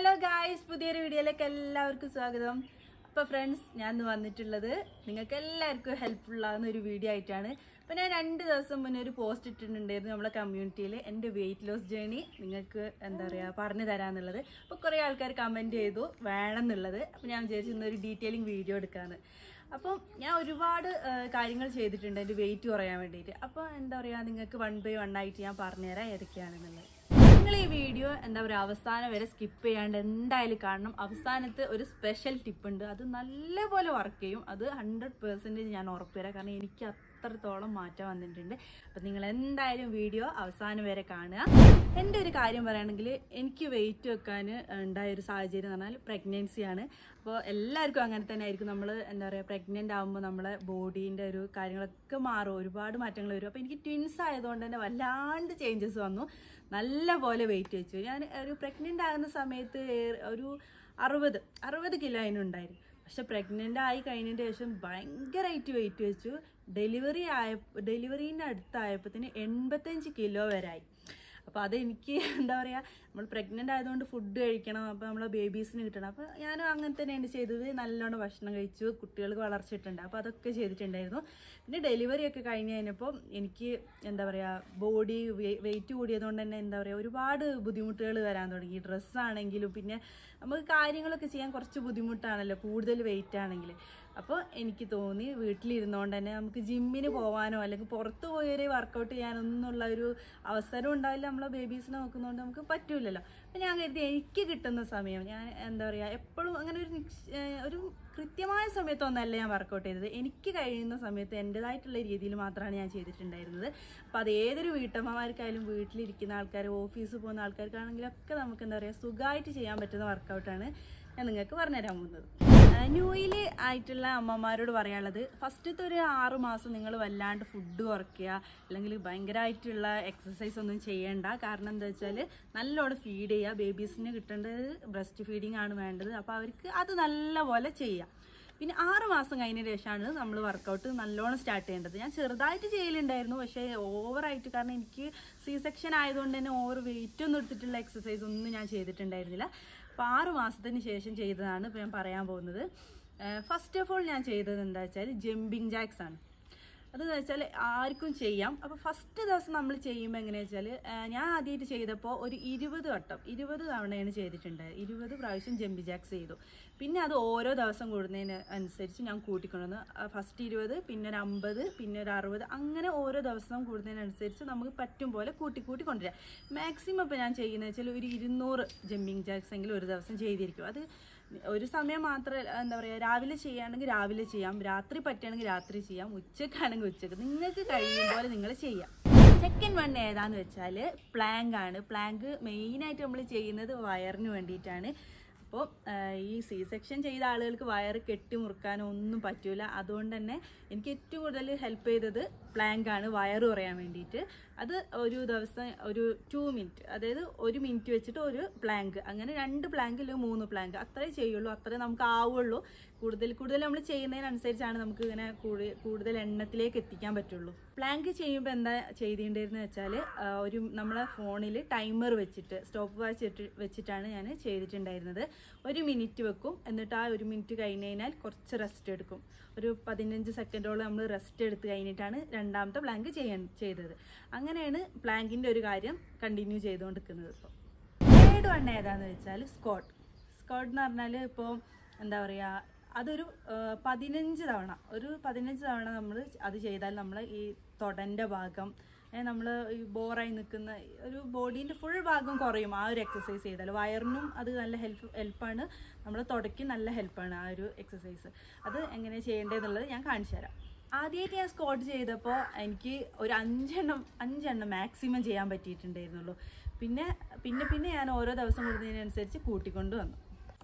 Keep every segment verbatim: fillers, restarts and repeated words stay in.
Hello guys, പുതിയൊരു വീഡിയോയിലേക്ക് എല്ലാവർക്കും സ്വാഗതം. അപ്പോൾ ഫ്രണ്ട്സ്, ഞാൻ ഇന്ന് വന്നിട്ടുള്ളത് നിങ്ങൾക്ക് എല്ലാവർക്കും ഹെൽപ്ഫുൾ ആകുന്ന ഒരു വീഡിയോ ആയിട്ടാണ്. അപ്പോൾ ഞാൻ രണ്ട് ദിവസം മുന്നേ ഒരു പോസ്റ്റ് ഇട്ടിട്ടുണ്ടായിരുന്നു നമ്മളെ കമ്മ്യൂണിറ്റിയിൽ, എൻ്റെ വെയിറ്റ് ലോസ് ജേണി നിങ്ങൾക്ക് എന്താ പറയുക പറഞ്ഞു തരാമെന്നുള്ളത്. അപ്പോൾ കുറേ ആൾക്കാർ കമൻറ്റ് ചെയ്തു വേണം എന്നുള്ളത്. അപ്പോൾ ഞാൻ വിചാരിച്ചു ഇന്നൊരു ഡീറ്റെയിലിംഗ് വീഡിയോ എടുക്കാമെന്ന്. അപ്പം ഞാൻ ഒരുപാട് കാര്യങ്ങൾ ചെയ്തിട്ടുണ്ട് എൻ്റെ വെയിറ്റ് കുറയാൻ വേണ്ടിയിട്ട്. അപ്പോൾ എന്താ പറയുക, നിങ്ങൾക്ക് വൺ ബൈ വൺ ആയിട്ട് ഞാൻ പറഞ്ഞുതരാം ഏതൊക്കെയാണെന്നുള്ളത്. നിങ്ങൾ ഈ വീഡിയോ എന്താ പറയുക അവസാനം വരെ സ്കിപ്പ് ചെയ്യാണ്ട് എന്തായാലും കാണണം. അവസാനത്ത് ഒരു സ്പെഷ്യൽ ടിപ്പ് ഉണ്ട്, അത് നല്ലപോലെ വർക്ക് ചെയ്യും. അത് ഹൺഡ്രഡ് പെർസെൻറ്റേജ് ഞാൻ ഉറപ്പ് തരാം, കാരണം എനിക്ക് അത്രത്തോളം മാറ്റം വന്നിട്ടുണ്ട്. അപ്പം നിങ്ങൾ എന്തായാലും വീഡിയോ അവസാനം വരെ കാണുക. എൻ്റെ ഒരു കാര്യം പറയുകയാണെങ്കിൽ, എനിക്ക് വെയിറ്റ് വെക്കാൻ ഉണ്ടായൊരു സാഹചര്യം എന്ന് പറഞ്ഞാൽ പ്രഗ്നൻസിയാണ്. അപ്പോൾ എല്ലാവർക്കും അങ്ങനെ തന്നെ ആയിരിക്കും. നമ്മൾ എന്താ പറയുക പ്രഗ്നൻ്റ് ആകുമ്പോൾ നമ്മളെ ബോഡീൻ്റെ ഒരു കാര്യങ്ങളൊക്കെ മാറും, ഒരുപാട് മാറ്റങ്ങൾ വരും. അപ്പോൾ എനിക്ക് ട്വിൻസ് ആയതുകൊണ്ട് തന്നെ വല്ലാണ്ട് ചേഞ്ചസ് വന്നു, നല്ല പോലെ വെയിറ്റ് വെച്ചു. ഞാൻ ഒരു പ്രഗ്നൻ്റ് ആകുന്ന സമയത്ത് ഒരു അറുപത് അറുപത് കിലോ അതിനുണ്ടായിരുന്നു. പക്ഷെ പ്രഗ്നൻ്റ് ആയി കഴിഞ്ഞതിന് ശേഷം ഭയങ്കരമായിട്ട് വെയിറ്റ് വെച്ചു. ഡെലിവറി ആയ ഡെലിവറീൻ്റെ അടുത്തായപ്പോഴത്തേന് എൺപത്തഞ്ച് കിലോ വരെ ആയി. അപ്പോൾ അതെനിക്ക് എന്താ പറയുക, നമ്മൾ പ്രഗ്നൻ്റ് ആയതുകൊണ്ട് ഫുഡ് കഴിക്കണം, അപ്പോൾ നമ്മളെ ബേബീസിന് കിട്ടണം. അപ്പോൾ ഞാനും അങ്ങനെ തന്നെയാണ് ചെയ്തത്. നല്ലോണം ഭക്ഷണം കഴിച്ചു, കുട്ടികൾക്ക് വളർച്ചിട്ടുണ്ട്, അപ്പോൾ അതൊക്കെ ചെയ്തിട്ടുണ്ടായിരുന്നു. പിന്നെ ഡെലിവറി ഒക്കെ കഴിഞ്ഞ് കഴിഞ്ഞപ്പോൾ എനിക്ക് എന്താ പറയുക ബോഡി വെയിറ്റ് കൂടിയതുകൊണ്ട് തന്നെ എന്താ പറയുക ഒരുപാട് ബുദ്ധിമുട്ടുകൾ വരാൻ തുടങ്ങി. ഡ്രസ്സാണെങ്കിലും പിന്നെ നമുക്ക് കാര്യങ്ങളൊക്കെ ചെയ്യാൻ കുറച്ച് ബുദ്ധിമുട്ടാണല്ലോ കൂടുതൽ വെയിറ്റ് ആണെങ്കിൽ. അപ്പോൾ എനിക്ക് തോന്നി വീട്ടിലിരുന്നുകൊണ്ട് തന്നെ നമുക്ക് ജിമ്മിന് പോകാനോ അല്ലെങ്കിൽ പുറത്ത് പോയൊരു വർക്കൗട്ട് ചെയ്യാനൊന്നുള്ള ഒരു അവസരം ഉണ്ടാവില്ല. നമ്മളെ ബേബീസിനെ നോക്കുന്നതുകൊണ്ട് നമുക്ക് പറ്റൂലല്ലോ. അപ്പം ഞാൻ കരുതി എനിക്ക് കിട്ടുന്ന സമയം ഞാൻ എന്താ പറയുക എപ്പോഴും അങ്ങനെ ഒരു ഒരു കൃത്യമായ സമയത്തൊന്നല്ല ഞാൻ വർക്കൗട്ട് ചെയ്തത്. എനിക്ക് കഴിയുന്ന സമയത്ത് എൻ്റെതായിട്ടുള്ള രീതിയിൽ മാത്രമാണ് ഞാൻ ചെയ്തിട്ടുണ്ടായിരുന്നത്. അപ്പോൾ അത് ഏതൊരു വീട്ടമ്മമാർക്കായാലും വീട്ടിലിരിക്കുന്ന ആൾക്കാർ, ഓഫീസിൽ പോകുന്ന ആൾക്കാർക്കാണെങ്കിലും ഒക്കെ നമുക്ക് എന്താ പറയുക സുഖമായിട്ട് ചെയ്യാൻ പറ്റുന്ന വർക്കൗട്ടാണ് ഞാൻ നിങ്ങൾക്ക് പറഞ്ഞുതരാൻ പോകുന്നത്. ന്യൂയില് ആയിട്ടുള്ള അമ്മമാരോട് പറയാനുള്ളത്, ഫസ്റ്റത്തെ ഒരു ആറു മാസം നിങ്ങൾ വല്ലാണ്ട് ഫുഡ് കുറയ്ക്കുക, അല്ലെങ്കിൽ ഭയങ്കരമായിട്ടുള്ള എക്സസൈസ് ഒന്നും ചെയ്യേണ്ട. കാരണം എന്താ വെച്ചാൽ നല്ലോണം ഫീഡ് ചെയ്യുക. ബേബീസിന് കിട്ടേണ്ടത് ബ്രസ്റ്റ് ഫീഡിങ് ആണ് വേണ്ടത്. അപ്പോൾ അവർക്ക് അത് നല്ലപോലെ ചെയ്യാം. പിന്നെ ആറ് മാസം കഴിഞ്ഞ ശേഷമാണ് നമ്മൾ വർക്കൗട്ട് നല്ലോണം സ്റ്റാർട്ട് ചെയ്യേണ്ടത്. ഞാൻ ചെറുതായിട്ട് ചെയ്യലുണ്ടായിരുന്നു, പക്ഷേ ഓവറായിട്ട്, കാരണം എനിക്ക് സി സെക്ഷൻ ആയതുകൊണ്ട് തന്നെ ഓവർ വെയിറ്റ് ഒന്നും എടുത്തിട്ടുള്ള എക്സസൈസ് ഒന്നും ഞാൻ ചെയ്തിട്ടുണ്ടായിരുന്നില്ല. അപ്പോൾ ആറ് മാസത്തിന് ശേഷം ചെയ്തതാണ് ഇപ്പോൾ ഞാൻ പറയാൻ പോകുന്നത്. ഫസ്റ്റ് ഓഫ് ഓൾ ഞാൻ ചെയ്തത് എന്താ വെച്ചാൽ ജമ്പിങ് ജാക്സ് ആണ്. അതെന്ന് വെച്ചാൽ ആർക്കും ചെയ്യാം. അപ്പോൾ ഫസ്റ്റ് ദിവസം നമ്മൾ ചെയ്യുമ്പോൾ എങ്ങനെയാണെന്ന് വെച്ചാൽ ഞാൻ ആദ്യമായിട്ട് ചെയ്തപ്പോൾ ഒരു ഇരുപത് വട്ടം ഇരുപത് തവണയാണ് ചെയ്തിട്ടുണ്ടായത്. ഇരുപത് പ്രാവശ്യം ജമ്പിങ് ജാക്സ് ചെയ്തു. പിന്നെ അത് ഓരോ ദിവസം കൂടുന്നതിന് അനുസരിച്ച് ഞാൻ കൂട്ടിക്കൊണ്ടുവന്നു. ഫസ്റ്റ് ഇരുപത്, പിന്നെ ഒരു അമ്പത്, പിന്നെ ഒരു അറുപത്, അങ്ങനെ ഓരോ ദിവസവും കൂടുന്നതിനനുസരിച്ച് നമുക്ക് പറ്റും പോലെ കൂട്ടി കൂട്ടി കൊണ്ടുവരാം. മാക്സിമം ഇപ്പോൾ ഞാൻ ചെയ്യുന്നത് വെച്ചാൽ ഒരു ഇരുന്നൂറ് ജമ്പിങ് ജാക്സ് എങ്കിലും ഒരു ദിവസം ചെയ്തിരിക്കും. അത് ഒരു സമയം മാത്രം എന്താ പറയുക രാവിലെ ചെയ്യുകയാണെങ്കിൽ രാവിലെ ചെയ്യാം, രാത്രി പറ്റുകയാണെങ്കിൽ രാത്രി ചെയ്യാം, ഉച്ചക്കാണെങ്കിൽ ഉച്ചക്ക്, നിങ്ങൾക്ക് കഴിയും പോലെ നിങ്ങൾ ചെയ്യാം. സെക്കൻഡ് വൺ ഏതാന്ന് വെച്ചാൽ പ്ലാങ്ക് ആണ്. പ്ലാങ്ക് മെയിനായിട്ട് നമ്മൾ ചെയ്യുന്നത് വയറിന് വേണ്ടിയിട്ടാണ്. അപ്പോൾ ഈ സി സെക്ഷൻ ചെയ്ത ആളുകൾക്ക് വയറ് കെട്ടി മുറുക്കാനോ ഒന്നും പറ്റൂല. അതുകൊണ്ട് തന്നെ എനിക്ക് ഏറ്റവും കൂടുതൽ ഹെൽപ്പ് ചെയ്തത് പ്ലാങ്ക് ആണ്, വയറ് കുറയാൻ വേണ്ടിയിട്ട്. അത് ഒരു ദിവസം ഒരു ടു മിനിറ്റ്, അതായത് ഒരു മിനിറ്റ് വെച്ചിട്ട് ഒരു പ്ലാങ്ക്, അങ്ങനെ രണ്ട് പ്ലാങ്ക് അല്ലെങ്കിൽ മൂന്ന് പ്ലാങ്ക്, അത്രേ ചെയ്യുള്ളൂ, അത്രേ നമുക്ക് ആവുള്ളൂ. കൂടുതൽ കൂടുതൽ നമ്മൾ ചെയ്യുന്നതിനനുസരിച്ചാണ് നമുക്ക് ഇങ്ങനെ കൂടുതൽ എണ്ണത്തിലേക്ക് എത്തിക്കാൻ പറ്റുള്ളൂ. പ്ലാങ്ക് ചെയ്യുമ്പോൾ എന്താ ചെയ്തിട്ടുണ്ടായിരുന്നു വെച്ചാൽ ഒരു നമ്മളെ ഫോണിൽ ടൈമർ വെച്ചിട്ട് സ്റ്റോപ്പ് വാച്ച് വെച്ചിട്ടാണ് ഞാൻ ചെയ്തിട്ടുണ്ടായിരുന്നത്. ഒരു മിനിറ്റ് വെക്കും, എന്നിട്ട് ആ ഒരു മിനിറ്റ് കഴിഞ്ഞ് കഴിഞ്ഞാൽ കുറച്ച് റെസ്റ്റ് എടുക്കും. ഒരു പതിനഞ്ച് സെക്കൻഡോളം നമ്മൾ റെസ്റ്റ് എടുത്ത് കഴിഞ്ഞിട്ടാണ് രണ്ടാമത്തെ പ്ലാങ്ക് ചെയ്യാൻ ചെയ്തത്. അങ്ങനെയാണ് പ്ലാങ്കിൻ്റെ ഒരു കാര്യം കണ്ടിന്യൂ ചെയ്തുകൊണ്ടിരിക്കുന്നത്. ഇപ്പോൾ തേർഡ് വൺ ഏതാണെന്ന് വെച്ചാൽ സ്ക്വാട്ട്. സ്ക്വാട്ട് എന്ന് പറഞ്ഞാൽ ഇപ്പോൾ എന്താ പറയുക അതൊരു പതിനഞ്ച് തവണ ഒരു പതിനഞ്ച് തവണ നമ്മൾ അത് ചെയ്താൽ നമ്മൾ ഈ തൊടൻ്റെ ഭാഗം, നമ്മൾ ഈ ബോറായി നിൽക്കുന്ന ഒരു ബോഡീൻ്റെ ഫുൾ ഭാഗം കുറയും ആ ഒരു എക്സസൈസ് ചെയ്താൽ. വയറിനും അത് നല്ല ഹെൽപ്പ് ഹെൽപ്പാണ് നമ്മൾ തുടയ്ക്കും നല്ല ഹെൽപ്പാണ് ആ ഒരു എക്സസൈസ്. അത് എങ്ങനെ ചെയ്യേണ്ടതെന്നുള്ളത് ഞാൻ കാണിച്ചു തരാം. ആദ്യമായിട്ട് ഞാൻ സ്ക്വാട്ട് ചെയ്തപ്പോൾ എനിക്ക് ഒരു അഞ്ചെണ്ണം അഞ്ചെണ്ണം മാക്സിമം ചെയ്യാൻ പറ്റിയിട്ടുണ്ടായിരുന്നുള്ളൂ. പിന്നെ പിന്നെ പിന്നെ ഞാൻ ഓരോ ദിവസം കൂടുന്നതിനനുസരിച്ച് കൂട്ടിക്കൊണ്ട് വന്നു.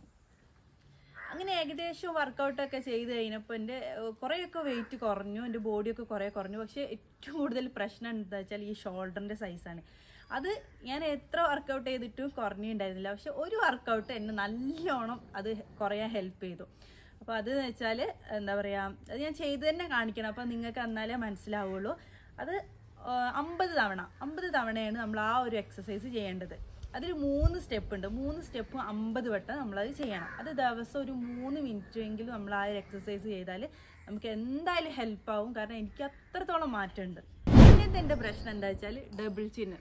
അങ്ങനെ ഏകദേശം വർക്കൗട്ടൊക്കെ ചെയ്ത് കഴിഞ്ഞപ്പോൾ എൻ്റെ കുറേയൊക്കെ വെയിറ്റ് കുറഞ്ഞു, എൻ്റെ ബോഡിയൊക്കെ കുറേ കുറഞ്ഞു. പക്ഷേ ഏറ്റവും കൂടുതൽ പ്രശ്നം എന്താ വെച്ചാൽ ഈ ഷോൾഡറിൻ്റെ സൈസാണ്. അത് ഞാൻ എത്ര വർക്കൗട്ട് ചെയ്തിട്ടും കുറഞ്ഞിട്ടുണ്ടായിരുന്നില്ല. പക്ഷെ ഒരു വർക്കൗട്ട് എന്നെ നല്ലോണം അത് കുറയാൻ ഹെൽപ്പ് ചെയ്തു. അപ്പോൾ അത് വെച്ചാൽ എന്താ പറയുക അത് ഞാൻ ചെയ്ത് തന്നെ കാണിക്കണം, അപ്പോൾ നിങ്ങൾക്ക് എന്നാലേ മനസ്സിലാവുള്ളൂ. അത് അമ്പത് തവണ അമ്പത് തവണയാണ് നമ്മൾ ആ ഒരു എക്സസൈസ് ചെയ്യേണ്ടത്. അതിൽ മൂന്ന് സ്റ്റെപ്പ് ഉണ്ട്. മൂന്ന് സ്റ്റെപ്പ് അമ്പത് വട്ടം നമ്മളത് ചെയ്യണം. അത് ദിവസം ഒരു മൂന്ന് മിനിറ്റ് എങ്കിലും നമ്മൾ ആ ഒരു എക്സസൈസ് ചെയ്താൽ നമുക്ക് എന്തായാലും ഹെൽപ്പാവും. കാരണം എനിക്ക് അത്രത്തോളം മാറ്റമുണ്ട്. പിന്നത്തെ എൻ്റെ പ്രശ്നം എന്താ വെച്ചാൽ ഡബിൾ ചിന്ന്,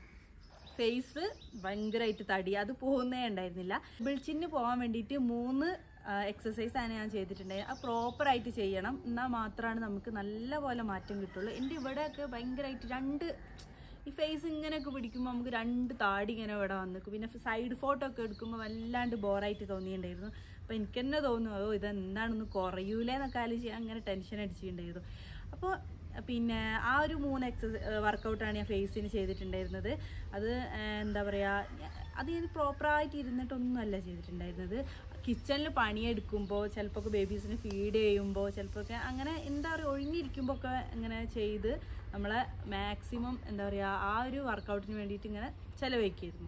ഫേസ് ഭയങ്കരമായിട്ട് തടി, അത് പോകുന്നേ ഉണ്ടായിരുന്നില്ല. ഡബിൾ ചിന്ന് പോകാൻ വേണ്ടിയിട്ട് മൂന്ന് എക്സസൈസാണ് ഞാൻ ചെയ്തിട്ടുണ്ടായത്. അത് പ്രോപ്പറായിട്ട് ചെയ്യണം, എന്നാൽ മാത്രമാണ് നമുക്ക് നല്ല പോലെ മാറ്റം കിട്ടുള്ളൂ. എൻ്റെ ഇവിടെയൊക്കെ ഭയങ്കരമായിട്ട് രണ്ട് ഈ ഫേസ് ഇങ്ങനെയൊക്കെ പിടിക്കുമ്പോൾ നമുക്ക് രണ്ട് താടി ഇങ്ങനെ ഇവിടെ വന്നിക്കും. പിന്നെ സൈഡ് ഫോട്ടോ ഒക്കെ എടുക്കുമ്പോൾ വല്ലാണ്ട് ബോറായിട്ട് തോന്നിയിട്ടുണ്ടായിരുന്നു. അപ്പോൾ എനിക്ക് തന്നെ തോന്നുന്നു ഓ ഇതെന്താണെന്ന് കുറയൂലേ എന്നൊക്കെ ആലോചിച്ച് അങ്ങനെ ടെൻഷൻ അടിച്ചിട്ടുണ്ടായിരുന്നു. അപ്പോൾ പിന്നെ ആ ഒരു മൂന്ന് എക്സസൈസ് വർക്കൗട്ടാണ് ഞാൻ ഫേസിന് ചെയ്തിട്ടുണ്ടായിരുന്നത്. അത് എന്താ പറയുക, അത് ഞാൻ പ്രോപ്പറായിട്ട് ഇരുന്നിട്ടൊന്നുമല്ല ചെയ്തിട്ടുണ്ടായിരുന്നത്. കിച്ചണിൽ പണിയെടുക്കുമ്പോൾ, ചിലപ്പോൾ ബേബീസിന് ഫീഡ് ചെയ്യുമ്പോൾ, ചിലപ്പോൾ ഒക്കെ അങ്ങനെ എന്താ പറയുക ഒഴിഞ്ഞിരിക്കുമ്പോൾ ഒക്കെ ഇങ്ങനെ ചെയ്ത് നമ്മളെ മാക്സിമം എന്താ പറയുക ആ ഒരു വർക്കൗട്ടിന് വേണ്ടിയിട്ട് ഇങ്ങനെ ചിലവഴിക്കായിരുന്നു.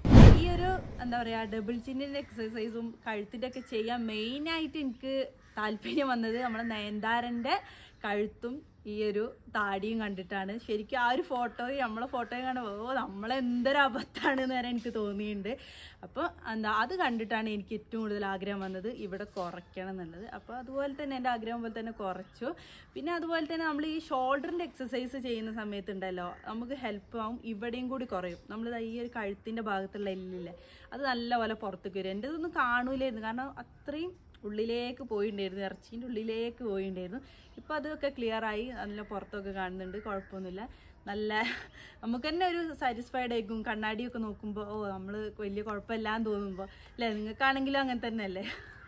ഈ ഒരു എന്താ പറയുക ഡബിൾ ചിന്നിൻ്റെ എക്സസൈസും കഴുത്തിൻ്റെ ഒക്കെ ചെയ്യാൻ മെയിനായിട്ട് എനിക്ക് താല്പര്യം വന്നത് നമ്മളെ നയൻതാരൻ്റെ കഴുത്തും ഈ ഒരു താടിയും കണ്ടിട്ടാണ്. ശരിക്കും ആ ഒരു ഫോട്ടോയും നമ്മളെ ഫോട്ടോയും കണ്ട ഓ നമ്മളെന്തൊരു അബദ്ധമാണെന്ന് വരെ എനിക്ക് തോന്നിയിട്ടുണ്ട്. അപ്പോൾ എന്താ അത് കണ്ടിട്ടാണ് എനിക്ക് ഏറ്റവും കൂടുതൽ ആഗ്രഹം വന്നത് ഇവിടെ കുറയ്ക്കണം എന്നുള്ളത്. അപ്പോൾ അതുപോലെ തന്നെ എൻ്റെ ആഗ്രഹം പോലെ തന്നെ കുറച്ചു. പിന്നെ അതുപോലെ തന്നെ നമ്മൾ ഈ ഷോൾഡറിൻ്റെ എക്സസൈസ് ചെയ്യുന്ന സമയത്തുണ്ടല്ലോ നമുക്ക് ഹെൽപ്പ് ആവും, ഇവിടെയും കൂടി കുറയും. നമ്മൾ ഈ ഒരു കഴുത്തിൻ്റെ ഭാഗത്തുള്ള എല്ലില്ലേ അത് നല്ലപോലെ പുറത്തേക്ക് വരും. എൻ്റെ ഇതൊന്നും കാണൂലായിരുന്നു, കാരണം അത്രയും ഉള്ളിലേക്ക് പോയിട്ടുണ്ടായിരുന്നു, ഇറച്ചീൻ്റെ ഉള്ളിലേക്ക് പോയിട്ടുണ്ടായിരുന്നു. ഇപ്പോൾ അതൊക്കെ ക്ലിയറായി, നല്ല പുറത്തൊക്കെ കാണുന്നുണ്ട്, കുഴപ്പമൊന്നുമില്ല. നല്ല നമുക്ക് തന്നെ ഒരു സാറ്റിസ്ഫൈഡ് ആയിരിക്കും കണ്ണാടിയൊക്കെ നോക്കുമ്പോൾ. ഓ നമ്മൾ വലിയ കുഴപ്പമില്ലാന്ന് തോന്നുമ്പോൾ അല്ലേ? നിങ്ങൾക്കാണെങ്കിലും അങ്ങനെ തന്നെ അല്ലേ?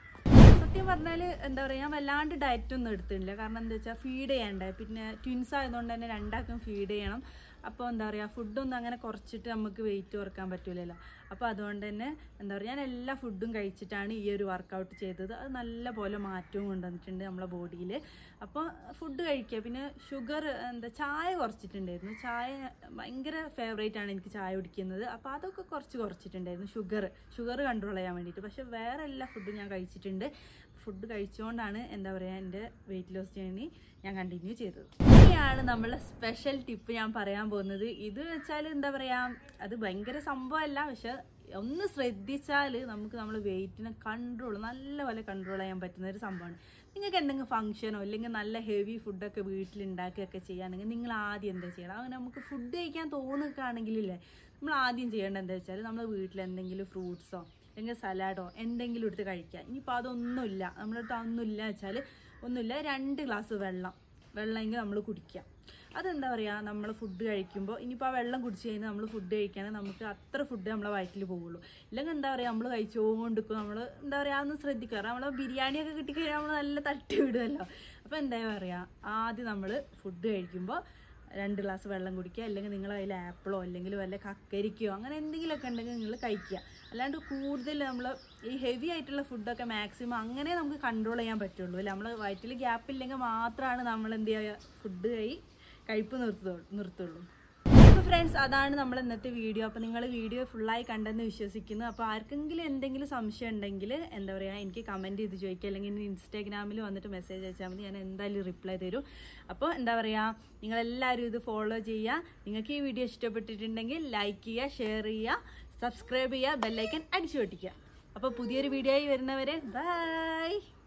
സത്യം പറഞ്ഞാൽ എന്താ പറയുക, ഞാൻ വല്ലാണ്ട് ഡയറ്റൊന്നും എടുത്തിട്ടില്ല. കാരണം എന്താ വെച്ചാൽ ഫീഡ് ചെയ്യണ്ടേ, പിന്നെ ട്വിൻസ് ആയതുകൊണ്ട് തന്നെ രണ്ടാൾക്കും ഫീഡ് ചെയ്യണം. അപ്പോൾ എന്താ പറയുക ഫുഡൊന്നും അങ്ങനെ കുറച്ചിട്ട് നമുക്ക് വെയിറ്റ് കുറക്കാൻ പറ്റില്ലല്ലോ. അപ്പോൾ അതുകൊണ്ട് തന്നെ എന്താ പറയുക ഞാൻ എല്ലാ ഫുഡും കഴിച്ചിട്ടാണ് ഈ ഒരു വർക്കൗട്ട് ചെയ്തത്. അത് നല്ല പോലെ മാറ്റവും കൊണ്ടുവന്നിട്ടുണ്ട് നമ്മളെ ബോഡിയിൽ. അപ്പോൾ ഫുഡ് കഴിക്കുക, പിന്നെ ഷുഗർ എന്താ ചായ കുറച്ചിട്ടുണ്ടായിരുന്നു. ചായ ഭയങ്കര ഫേവറേറ്റ് ആണ് എനിക്ക് ചായ കുടിക്കുന്നത്. അപ്പോൾ അതൊക്കെ കുറച്ച് കുറച്ചിട്ടുണ്ടായിരുന്നു, ഷുഗർ ഷുഗർ കൺട്രോൾ ചെയ്യാൻ വേണ്ടിയിട്ട്. പക്ഷേ വേറെ എല്ലാ ഫുഡും ഞാൻ കഴിച്ചിട്ടുണ്ട്. ഫുഡ് കഴിച്ചുകൊണ്ടാണ് എന്താ പറയുക എൻ്റെ വെയിറ്റ് ലോസ് ജേർണി ഞാൻ കണ്ടിന്യൂ ചെയ്തത്. ഇനിയാണ് നമ്മളെ സ്പെഷ്യൽ ടിപ്പ് ഞാൻ പറയാൻ പോകുന്നത്. ഇത് വെച്ചാൽ എന്താ പറയുക അത് ഭയങ്കര സംഭവമല്ല, പക്ഷെ ഒന്ന് ശ്രദ്ധിച്ചാൽ നമുക്ക് നമ്മൾ വെയിറ്റിനെ കൺട്രോൾ നല്ലപോലെ കൺട്രോൾ ചെയ്യാൻ പറ്റുന്ന ഒരു സംഭവമാണ്. നിങ്ങൾക്ക് എന്തെങ്കിലും ഫംഗ്ഷനോ അല്ലെങ്കിൽ നല്ല ഹെവി ഫുഡൊക്കെ വീട്ടിലുണ്ടാക്കുകയൊക്കെ ചെയ്യുകയാണെങ്കിൽ നിങ്ങൾ ആദ്യം എന്താ ചെയ്യണം, അങ്ങനെ നമുക്ക് ഫുഡ് കഴിക്കാൻ തോന്നുകയാണെങ്കിലില്ലേ നമ്മൾ ആദ്യം ചെയ്യേണ്ടത് എന്താ വെച്ചാൽ നമ്മൾ വീട്ടിൽ എന്തെങ്കിലും ഫ്രൂട്ട്സോ അല്ലെങ്കിൽ സലാഡോ എന്തെങ്കിലും എടുത്ത് കഴിക്കുക. ഇനിയിപ്പോൾ അതൊന്നുമില്ല നമ്മളടുത്ത് ഒന്നുമില്ല വെച്ചാൽ ഒന്നുമില്ല രണ്ട് ഗ്ലാസ് വെള്ളം വെള്ളമെങ്കിൽ നമ്മൾ കുടിക്കുക. അതെന്താ പറയുക നമ്മൾ ഫുഡ് കഴിക്കുമ്പോൾ ഇനിയിപ്പോൾ ആ വെള്ളം കുടിച്ച് കഴിഞ്ഞാൽ നമ്മൾ ഫുഡ് കഴിക്കുകയാണെങ്കിൽ നമുക്ക് അത്ര ഫുഡ് നമ്മളെ വയറ്റിൽ പോകുള്ളൂ. ഇല്ലെങ്കിൽ എന്താ പറയുക നമ്മൾ കഴിച്ചുകൊണ്ടിരിക്കും, നമ്മൾ എന്താ പറയുക അതൊന്ന് ശ്രദ്ധിക്കുക. നമ്മൾ ബിരിയാണിയൊക്കെ കിട്ടിക്കഴിഞ്ഞാൽ നമ്മൾ നല്ല തട്ടി വിടുമല്ലോ. അപ്പോൾ എന്താ പറയുക ആദ്യം നമ്മൾ ഫുഡ് കഴിക്കുമ്പോൾ രണ്ട് ഗ്ലാസ് വെള്ളം കുടിക്കുക, അല്ലെങ്കിൽ നിങ്ങൾ അതിൽ ആപ്പിളോ അല്ലെങ്കിൽ വല്ല കക്കരിക്കയോ അങ്ങനെ എന്തെങ്കിലുമൊക്കെ ഉണ്ടെങ്കിൽ നിങ്ങൾ കഴിക്കുക. അല്ലാണ്ട് കൂടുതൽ നമ്മൾ ഈ ഹെവി ആയിട്ടുള്ള ഫുഡൊക്കെ മാക്സിമം അങ്ങനെ നമുക്ക് കൺട്രോൾ ചെയ്യാൻ പറ്റുള്ളൂ അല്ലേ. നമ്മൾ വയറ്റിൽ ഗ്യാപ്പ് ഇല്ലെങ്കിൽ മാത്രമാണ് നമ്മൾ എന്ത് ചെയ്യുക ഫുഡ് കഴി കഴിപ്പ് നിർത്തുള്ളൂ നിർത്തുള്ളൂ അപ്പോൾ ഫ്രണ്ട്സ് അതാണ് നമ്മൾ ഇന്നത്തെ വീഡിയോ. അപ്പോൾ നിങ്ങൾ വീഡിയോ ഫുള്ളായി കണ്ടെന്ന് വിശ്വസിക്കുന്നു. അപ്പോൾ ആർക്കെങ്കിലും എന്തെങ്കിലും സംശയം ഉണ്ടെങ്കിൽ എന്താ പറയുക എനിക്ക് കമൻറ്റ് ചെയ്ത് ചോദിക്കുക, അല്ലെങ്കിൽ ഇൻസ്റ്റാഗ്രാമിൽ വന്നിട്ട് മെസ്സേജ് അയച്ചാൽ മതി, ഞാൻ എന്തായാലും റിപ്ലൈ തരും. അപ്പോൾ എന്താ പറയുക നിങ്ങളെല്ലാവരും ഇത് ഫോളോ ചെയ്യുക. നിങ്ങൾക്ക് ഈ വീഡിയോ ഇഷ്ടപ്പെട്ടിട്ടുണ്ടെങ്കിൽ ലൈക്ക് ചെയ്യുക, ഷെയർ ചെയ്യുക, സബ്സ്ക്രൈബ് ചെയ്യുക, ബെല്ലൈക്കൻ അടിച്ചു പൊട്ടിക്കുക. അപ്പോൾ പുതിയൊരു വീഡിയോ ആയി വരുന്നവരെ ബൈ.